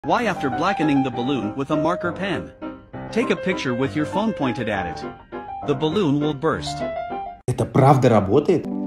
Why after blackening the balloon with a marker pen? Take a picture with your phone pointed at it. The balloon will burst. Это правда работает?